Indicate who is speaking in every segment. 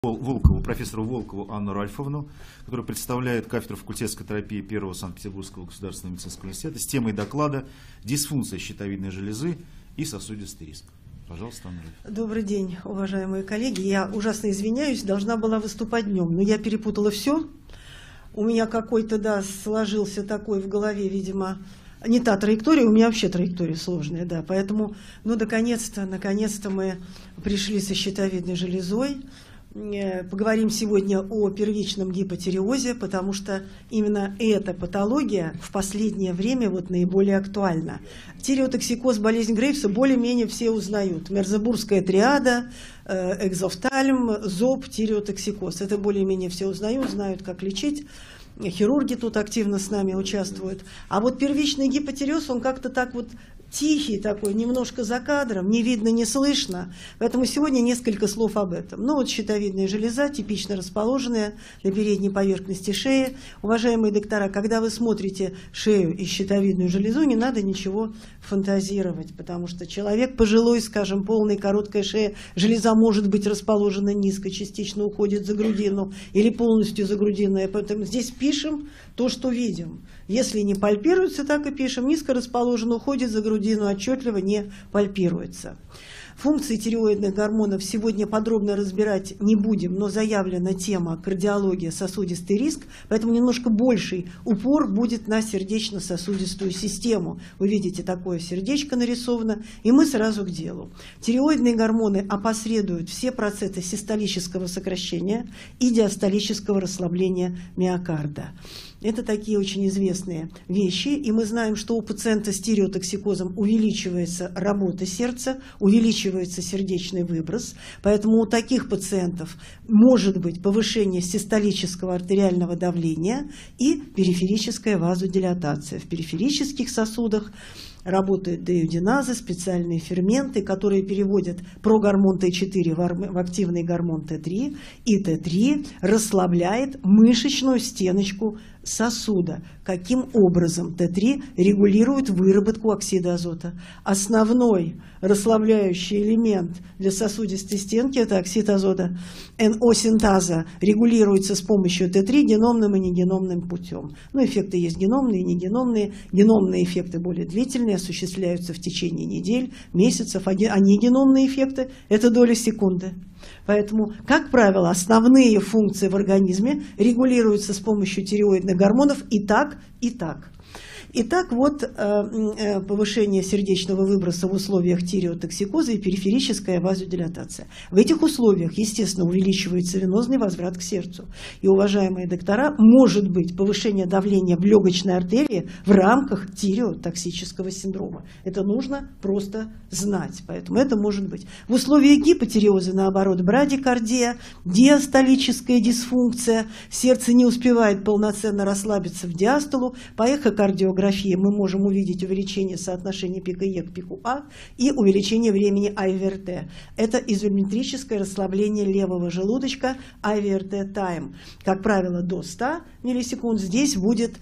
Speaker 1: Волкову, профессору Волкову Анну Ральфовну, которая представляет кафедру факультетской терапии Первого Санкт-Петербургского государственного медицинского университета с темой доклада «Дисфункция щитовидной железы и сосудистый риск». Пожалуйста, Анна Ральфовна.
Speaker 2: Добрый день, уважаемые коллеги. Я ужасно извиняюсь, должна была выступать днем, но я перепутала все. У меня какой-то, сложился такой в голове, видимо, не та траектория, у меня вообще траектория сложная, поэтому, наконец-то мы пришли со щитовидной железой. Поговорим сегодня о первичном гипотиреозе, потому что именно эта патология в последнее время наиболее актуальна. Тиреотоксикоз, болезнь Грейвса более-менее все узнают. Мерзебургская триада, экзофтальм, ЗОП, тиреотоксикоз. Это более-менее все узнают, знают, как лечить. Хирурги тут активно с нами участвуют. А вот первичный гипотиреоз, он как-то так тихий такой, немножко за кадром, не видно, не слышно. Поэтому сегодня несколько слов об этом. Щитовидная железа, типично расположенная на передней поверхности шеи. Уважаемые доктора, когда вы смотрите шею и щитовидную железу, не надо ничего фантазировать, потому что человек пожилой, скажем, полная короткая шея, железа может быть расположена низко, частично уходит за грудину или полностью за грудину. Поэтому здесь пишем то, что видим. Если не пальпируется, так и пишем. Низко расположен, уходит за грудину, отчетливо не пальпируется. Функции тиреоидных гормонов сегодня подробно разбирать не будем, но заявлена тема кардиология, сосудистый риск, поэтому немножко больший упор будет на сердечно-сосудистую систему. Вы видите, такое сердечко нарисовано, и мы сразу к делу. Тиреоидные гормоны опосредуют все процессы систолического сокращения и диастолического расслабления миокарда. Это такие очень известные вещи, и мы знаем, что у пациента с тиреотоксикозом увеличивается работа сердца, увеличивается сердечный выброс, поэтому у таких пациентов может быть повышение систолического артериального давления и периферическая вазодилатация. В периферических сосудах работают деиодиназы, специальные ферменты, которые переводят прогормон Т4 в активный гормон Т3, и Т3 расслабляет мышечную стеночку сосуда. Каким образом Т3 регулирует выработку оксида азота? Основной расслабляющий элемент для сосудистой стенки – это оксид азота. НО-синтаза регулируется с помощью Т3 геномным и негеномным путем. Эффекты есть геномные и негеномные. Геномные эффекты более длительные, осуществляются в течение недель, месяцев, а негеномные эффекты – это доля секунды. Поэтому, как правило, основные функции в организме регулируются с помощью тиреоидных гормонов и так, и так. Итак, повышение сердечного выброса в условиях тиреотоксикоза и периферическая вазодилатация. В этих условиях, естественно, увеличивается венозный возврат к сердцу. И, уважаемые доктора, может быть повышение давления в легочной артерии в рамках тиреотоксического синдрома. Это нужно просто знать. Поэтому это может быть. В условиях гипотиреоза, наоборот, брадикардия, диастолическая дисфункция, сердце не успевает полноценно расслабиться в диастолу, по эхокардиографии мы можем увидеть увеличение соотношения пика Е к пику А и увеличение времени IVRT. Это изометрическое расслабление левого желудочка IVRT time. Как правило, до 100 миллисекунд, здесь будет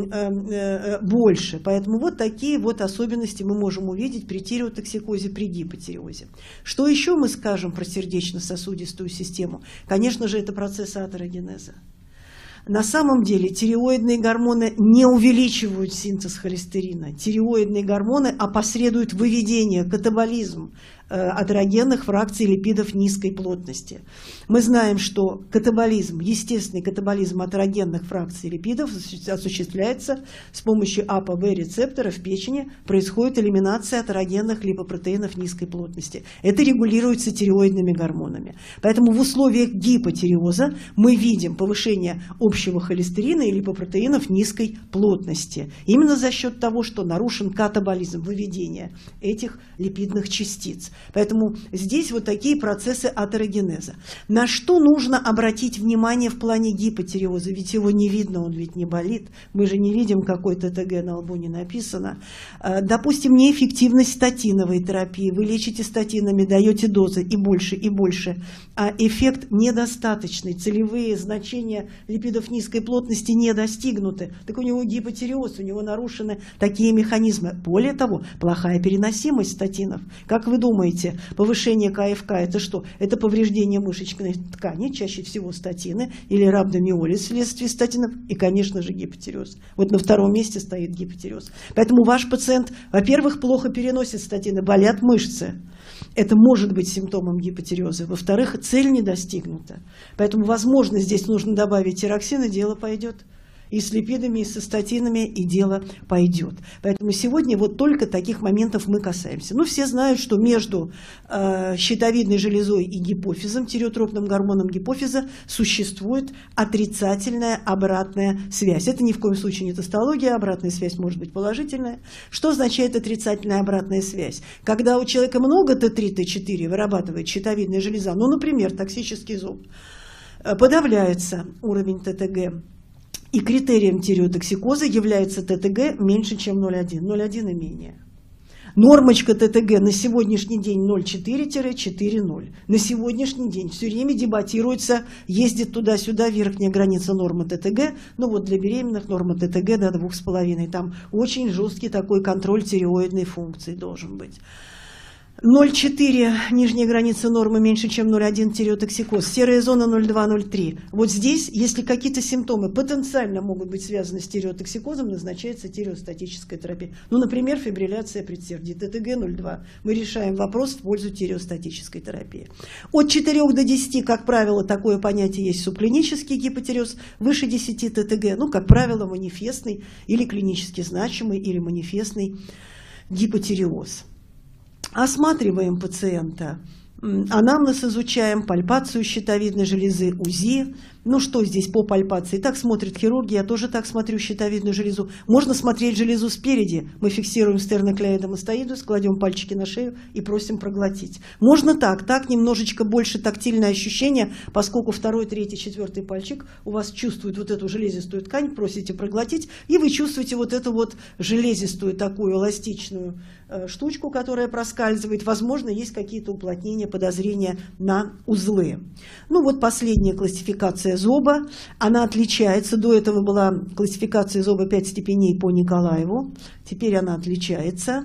Speaker 2: больше. Поэтому такие особенности мы можем увидеть при тиреотоксикозе, при гипотиреозе. Что еще мы скажем про сердечно-сосудистую систему? Конечно же, это процесс атерогенеза. На самом деле тиреоидные гормоны не увеличивают синтез холестерина. Тиреоидные гормоны опосредуют выведение, катаболизм атерогенных фракций липидов низкой плотности. Мы знаем, что катаболизм, естественный катаболизм атерогенных фракций липидов осуществляется с помощью АПБ рецептора в печени, происходит элиминация атерогенных липопротеинов низкой плотности. Это регулируется тиреоидными гормонами. Поэтому в условиях гипотиреоза мы видим повышение общего холестерина и липопротеинов низкой плотности. Именно за счет того, что нарушен катаболизм, выведения этих липидных частиц. Поэтому здесь такие процессы атерогенеза. На что нужно обратить внимание в плане гипотиреоза? Ведь его не видно, он ведь не болит. Мы же не видим, какой ТТГ на лбу не написано. Допустим, неэффективность статиновой терапии. Вы лечите статинами, даете дозы и больше, а эффект недостаточный. Целевые значения липидов низкой плотности не достигнуты. Так у него гипотиреоз, у него нарушены такие механизмы. Более того, плохая переносимость статинов. Как вы думаете, подумайте, повышение КФК – это что? Это повреждение мышечной ткани, чаще всего статины или рhabdomиолиз вследствие статинов, и, конечно же, гипотиреоз. Вот на втором месте стоит гипотиреоз. Поэтому ваш пациент, во-первых, плохо переносит статины, болят мышцы. Это может быть симптомом гипотиреоза. Во-вторых, цель не достигнута. Поэтому, возможно, здесь нужно добавить тироксин, и дело пойдет. И с липидами, и со статинами, и дело пойдет. Поэтому сегодня вот только таких моментов мы касаемся. Ну, все знают, что между щитовидной железой и гипофизом, тиреотропным гормоном гипофиза, существует отрицательная обратная связь. Это ни в коем случае не тостология, обратная связь может быть положительная. Что означает отрицательная обратная связь? Когда у человека много Т3, Т4 вырабатывает щитовидная железа, ну, например, токсический зоб, подавляется уровень ТТГ, и критерием тиреотоксикоза является ТТГ меньше, чем 0,1, 0,1 и менее. Нормочка ТТГ на сегодняшний день 0,4-4,0. На сегодняшний день все время дебатируется, ездит туда-сюда верхняя граница нормы ТТГ. Ну вот для беременных норма ТТГ до 2,5. Там очень жесткий такой контроль тиреоидной функции должен быть. 0,4 нижняя граница нормы меньше, чем 0,1 тиреотоксикоз, серая зона 0,2-0,3. Вот здесь, если какие-то симптомы потенциально могут быть связаны с тиреотоксикозом, назначается тиреостатическая терапия. Ну, например, фибрилляция предсердий, ТТГ 0,2. Мы решаем вопрос в пользу тиреостатической терапии. От 4 до 10, как правило, такое понятие есть субклинический гипотиреоз, выше 10 ТТГ, ну, как правило, манифестный или клинически значимый, или манифестный гипотиреоз. Осматриваем пациента, анамнез изучаем, пальпацию щитовидной железы, УЗИ. Ну что здесь по пальпации? Так смотрит хирург, я тоже так смотрю щитовидную железу. Можно смотреть железу спереди. Мы фиксируем стерноклеидомастоидус, кладем пальчики на шею и просим проглотить. Можно так немножечко больше тактильное ощущение, поскольку второй, третий, четвертый пальчик у вас чувствует вот эту железистую ткань, просите проглотить, и вы чувствуете вот эту вот железистую такую эластичную штучку, которая проскальзывает. Возможно, есть какие-то уплотнения, подозрения на узлы. Ну вот последняя классификация зоба, она отличается. До этого была классификация зоба 5 степеней по Николаеву, теперь она отличается.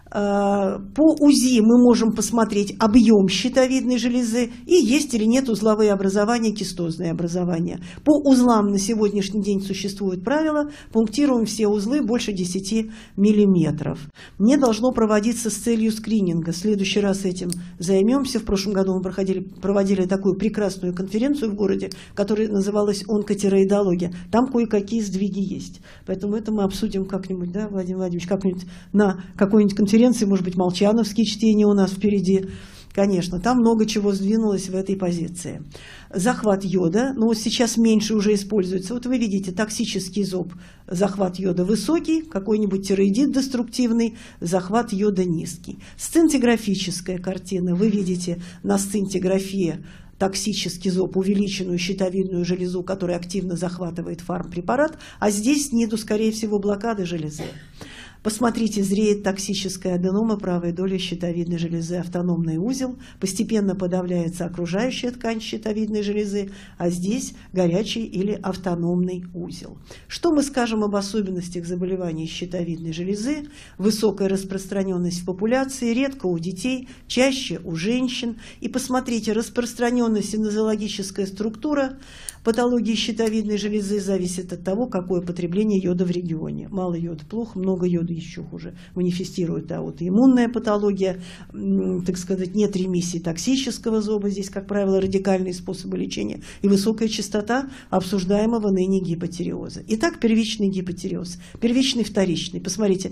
Speaker 2: По УЗИ мы можем посмотреть объем щитовидной железы и есть или нет узловые образования, кистозные образования. По узлам на сегодняшний день существует правило, пунктируем все узлы больше 10 миллиметров. Не должно проводиться с целью скрининга. В следующий раз этим займемся. В прошлом году мы проводили такую прекрасную конференцию в городе, которая называлась «Онкотиреоидология». Там кое-какие сдвиги есть. Поэтому это мы обсудим как-нибудь, да, Владимир Владимирович, как-нибудь на какой-нибудь конференции, может быть, молчановские чтения у нас впереди. Конечно, там много чего сдвинулось в этой позиции. Захват йода, но вот сейчас меньше уже используется. Вот вы видите, токсический зоб, захват йода высокий, какой-нибудь тиреоидит деструктивный, захват йода низкий. Сцинтиграфическая картина, вы видите на сцинтиграфии токсический зоб, увеличенную щитовидную железу, которая активно захватывает фармпрепарат, а здесь нету, скорее всего, блокады железы. Посмотрите, зреет токсическая аденома правой доли щитовидной железы, автономный узел, постепенно подавляется окружающая ткань щитовидной железы, а здесь горячий или автономный узел. Что мы скажем об особенностях заболеваний щитовидной железы? Высокая распространенность в популяции, редко у детей, чаще у женщин. И посмотрите, распространенность и нозологическая структура патологии щитовидной железы зависит от того, какое потребление йода в регионе. Мало йода плохо, много йода еще хуже. Манифестирует аутоиммунная патология, так сказать, нет ремиссии токсического зоба, здесь, как правило, радикальные способы лечения, и высокая частота обсуждаемого ныне гипотиреоза. Итак, первичный гипотиреоз, первичный, вторичный. Посмотрите,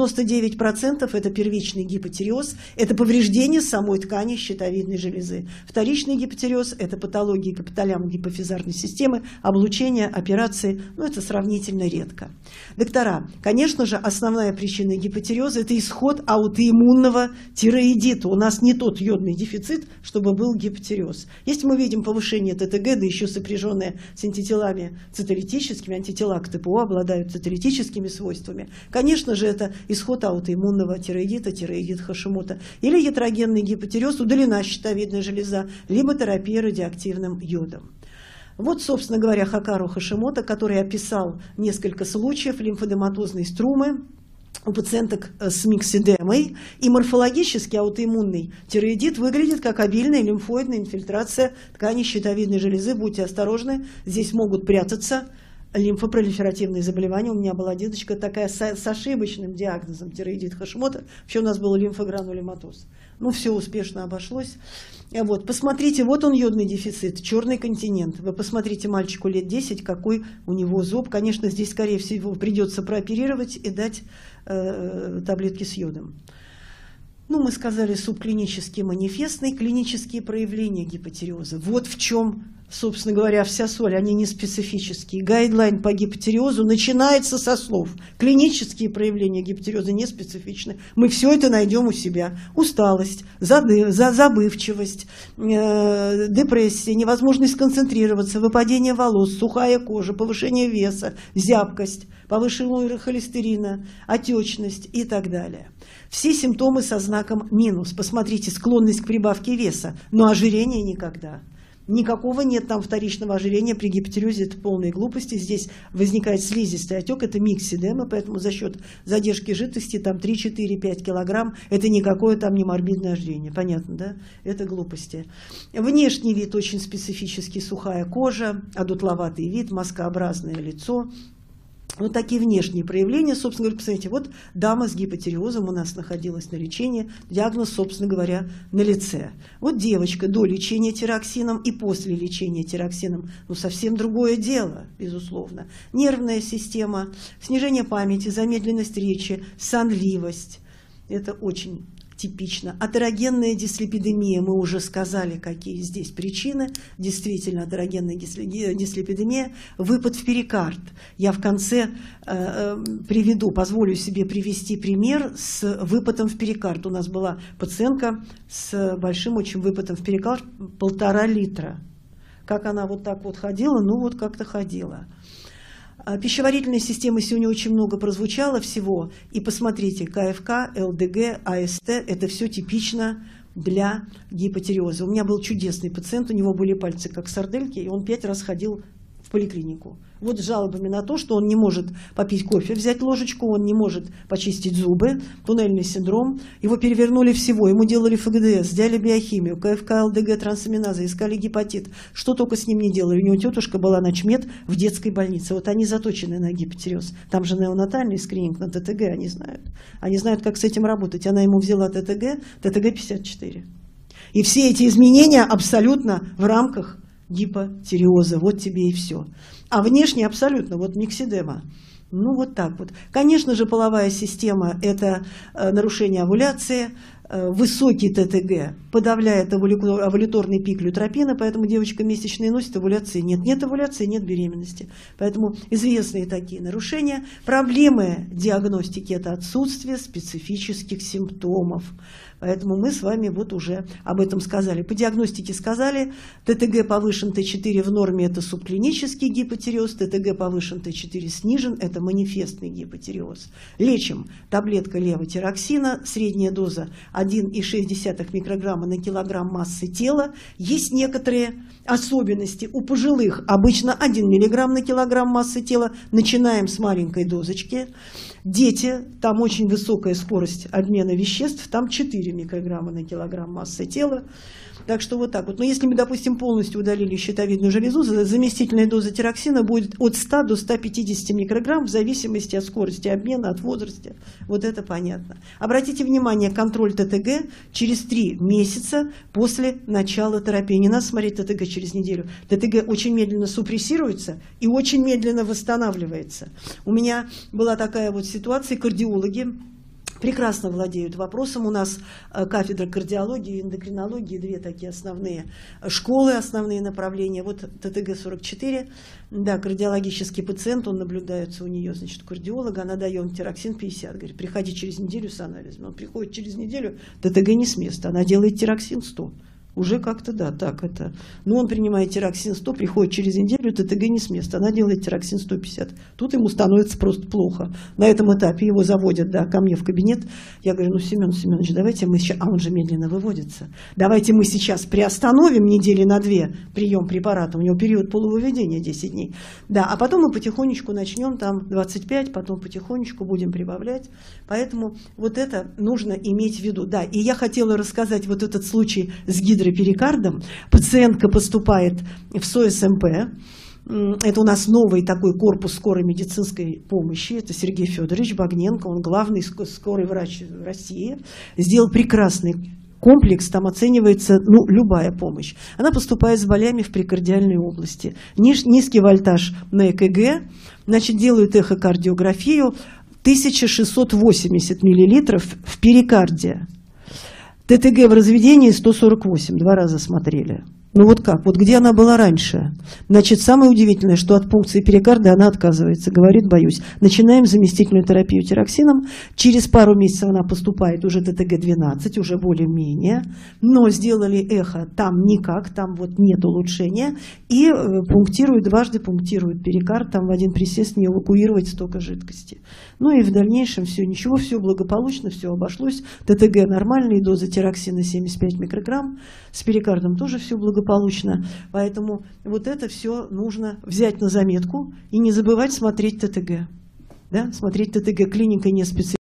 Speaker 2: 99% это первичный гипотиреоз, это повреждение самой ткани щитовидной железы. Вторичный гипотиреоз – это патология гипоталямо-гипофизарной системы, облучение, операции, но это сравнительно редко. Доктора, конечно же, основная причина гипотиреоза – это исход аутоиммунного тиреоидита. У нас не тот йодный дефицит, чтобы был гипотиреоз. Если мы видим повышение ТТГ, да еще сопряженное с антителами цитолитическими, антитела к ТПО обладают цитолитическими свойствами, конечно же, это исход аутоиммунного тиреоидита, тиреоидит Хашимото, или ятрогенный гипотиреоз, удалена щитовидная железа, либо терапия радиоактивным йодом. Вот, собственно говоря, Хакару Хашимото, который описал несколько случаев лимфодематозной струмы у пациенток с миксидемой, и морфологически аутоиммунный тиреоидит выглядит как обильная лимфоидная инфильтрация тканей щитовидной железы. Будьте осторожны, здесь могут прятаться лимфопролиферативные заболевания. У меня была деточка такая с ошибочным диагнозом тиреоидит Хашимота. Вообще у нас был лимфогранулематоз. Ну, все успешно обошлось. Вот, посмотрите, вот он йодный дефицит, черный континент. Вы посмотрите мальчику лет 10, какой у него зоб. Конечно, здесь, скорее всего, придется прооперировать и дать таблетки с йодом. Ну, мы сказали субклинический манифестный, клинические проявления гипотиреоза. Вот в чем, собственно говоря, вся соль, они не специфические. Гайдлайн по гипотиреозу начинается со слов. Клинические проявления гипотиреоза не специфичны. Мы все это найдем у себя. Усталость, забывчивость, депрессия, невозможность сконцентрироваться, выпадение волос, сухая кожа, повышение веса, зябкость, повышенный уровень холестерина, отечность и так далее. Все симптомы со знаком минус. Посмотрите, склонность к прибавке веса, но ожирение никогда. Никакого нет там вторичного ожирения при гипотиреозе, это полные глупости. Здесь возникает слизистый отек, это миксидема, поэтому за счет задержки жидкости там 3, 4, 5 килограмм, это никакое там не морбидное ожирение. Понятно, да? Это глупости. Внешний вид очень специфический, сухая кожа, одутловатый вид, маскообразное лицо. Вот такие внешние проявления, собственно говоря, посмотрите, вот дама с гипотиреозом у нас находилась на лечении, диагноз, собственно говоря, на лице. Вот девочка до лечения тироксином и после лечения тироксином, ну, совсем другое дело, безусловно. Нервная система, снижение памяти, замедленность речи, сонливость, это очень типично. Атерогенная дислипидемия, мы уже сказали, какие здесь причины. Действительно, атерогенная дислипидемия, выпад в перикард. Я в конце позволю себе привести пример с выпадом в перикард. У нас была пациентка с большим очень выпадом в перикард, 1,5 литра. Как она вот так вот ходила? Ну вот как-то ходила. Пищеварительной системы сегодня очень много прозвучало всего. И посмотрите, КФК, ЛДГ, АСТ – это все типично для гипотиреоза. У меня был чудесный пациент, у него были пальцы как сардельки, и он 5 раз ходил в поликлинику. Вот с жалобами на то, что он не может попить кофе, взять ложечку, он не может почистить зубы, туннельный синдром. Его перевернули всего, ему делали ФГДС, сделали биохимию, КФК, ЛДГ, трансаминазы, искали гепатит. Что только с ним не делали. У него тетушка была начмед в детской больнице. Вот они заточены на гипотиреоз. Там же неонатальный скрининг на ТТГ, они знают. Они знают, как с этим работать. Она ему взяла ТТГ 54. И все эти изменения абсолютно в рамках гипотиреоза. Вот тебе и все. А внешне абсолютно, вот миксидема. Ну вот так вот. Конечно же, половая система – это нарушение овуляции, высокий ТТГ подавляет овуляторный пик лютропина, поэтому девочка месячные носит, овуляции нет. Нет овуляции, нет беременности. Поэтому известные такие нарушения. Проблемы диагностики – это отсутствие специфических симптомов. Поэтому мы с вами вот уже об этом сказали. По диагностике сказали, ТТГ повышен, Т4 в норме – это субклинический гипотиреоз, ТТГ повышен, Т4 снижен – это манифестный гипотиреоз. Лечим таблетка левотироксина, средняя доза 1,6 микрограмма на килограмм массы тела. Есть некоторые особенности у пожилых, обычно 1 миллиграмм на килограмм массы тела, начинаем с маленькой дозочки. Дети, там очень высокая скорость обмена веществ, там 4 микрограмма на килограмм массы тела. Так что вот так вот. Но если мы, допустим, полностью удалили щитовидную железу, заместительная доза тироксина будет от 100 до 150 микрограмм в зависимости от скорости обмена, от возраста. Вот это понятно. Обратите внимание, контроль ТТГ через 3 месяца после начала терапии. Не надо смотреть ТТГ через неделю. ТТГ очень медленно супрессируется и очень медленно восстанавливается. У меня была такая вот ситуация, кардиологи прекрасно владеют вопросом. У нас кафедра кардиологии и эндокринологии, 2 такие основные школы, основные направления. Вот ТТГ-44, да, кардиологический пациент, он наблюдается у нее, значит, кардиолога, она дает тироксин 50, говорит, приходи через неделю с анализом. Он приходит через неделю, ТТГ не с места, она делает тироксин 100. Уже как-то, да, так это. Но он принимает тироксин 100, приходит через неделю, ТТГ не с места, она делает тироксин 150. Тут ему становится просто плохо. На этом этапе его заводят, да, ко мне в кабинет. Я говорю, ну, Семен Семенович, давайте мы сейчас, а он же медленно выводится, давайте мы сейчас приостановим недели на 2 прием препарата, у него период полувыведения 10 дней. Да, а потом мы потихонечку начнем, там 25, потом потихонечку будем прибавлять. Поэтому вот это нужно иметь в виду. Да, и я хотела рассказать вот этот случай с гидроперикардом. Пациентка поступает в СОСМП. Это у нас новый такой корпус скорой медицинской помощи. Это Сергей Федорович Багненко, он главный скорый врач в России. Сделал прекрасный комплекс, там оценивается, ну, любая помощь. Она поступает с болями в прикардиальной области. Низкий вольтаж на ЭКГ, значит, делают эхокардиографию, 1680 миллилитров в перикарде. ТТГ в разведении 148, 2 раза смотрели. Ну вот как, вот где она была раньше? Значит, самое удивительное, что от пункции перикарда она отказывается, говорит, боюсь. Начинаем заместительную терапию тироксином, через пару месяцев она поступает уже ТТГ-12, уже более-менее, но сделали эхо, там никак, там вот нет улучшения, и пунктируют, дважды пунктируют перикард, там в один присест не эвакуировать столько жидкости. Ну и в дальнейшем все, ничего, все благополучно, все обошлось, ТТГ нормальные, доза тироксина 75 микрограмм, с перикардом тоже все благополучно. Поэтому вот это все нужно взять на заметку и не забывать смотреть ТТГ. Да? Смотреть ТТГ, клиника не специализируется.